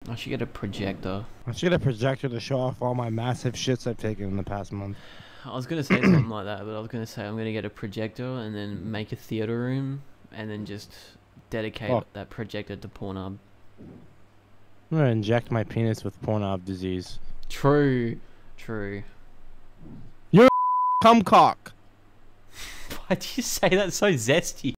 I should get a projector. I should get a projector to show off all my massive shits I've taken in the past month. I was gonna say something like that, but I was gonna say I'm gonna get a projector and then make a theater room and then just dedicate that projector to Pornhub. I'm gonna inject my penis with Pornhub disease. True. You're a cum cock. Why'd you say that so zesty?